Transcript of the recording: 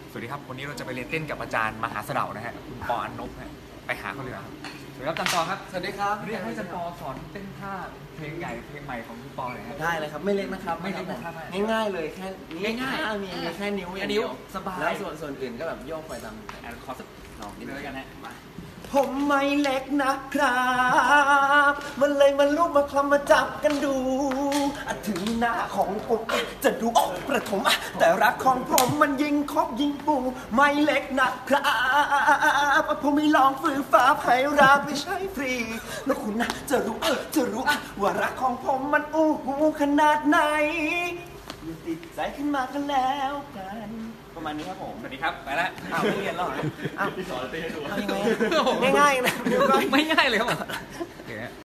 สวัสดีครับวันนี้เราจะไปเรียนเต้นกับอาจารย์มหาเสด็จนะฮะคุณปออันนบฮะไปหาเขาเลยครับสวัสดีครับอาจารย์ปอครับสวัสดีครับเรียกให้อาจารย์ปอสอนเต้นท่าเพลงใหญ่เพลงใหม่ของคุณปอหน่อยครับได้เลยครับไม่เล็กนะครับไม่เล็กนะครับง่ายๆเลยแค่นี้ง่ายๆมีแค่นิ้วอย่างนิ้เดีวยวสบายแล้วส่วนอื่นก็แบบโยกไปตามขอสักลองนิดนึงแล้วกันฮะมาผมไม่เล็กนะครับมันเลยมาลุกมาคลำมาจับกันดูถึงหน้าของผมจะดูออกประถมแต่รักของผมมันยิงคบยิงปูไม่เล็กนะครับผมไม่ลองฝืนฟ้าไพราไม่ใช่ฟรีแล้วคุณนะจะรู้ว่ารักของผมมันอู้หูขนาดไหนอยู่ติดใจขึ้นมากันแล้วกันประมาณนี้ครับผมสวัสดีครับไปแล้วอ้าวไม่เรียนแล้วเหรออ้าวพี่สอนเต้นให้ดูง่ายๆนะไม่ง่ายเลยครับผมโอเคฮะ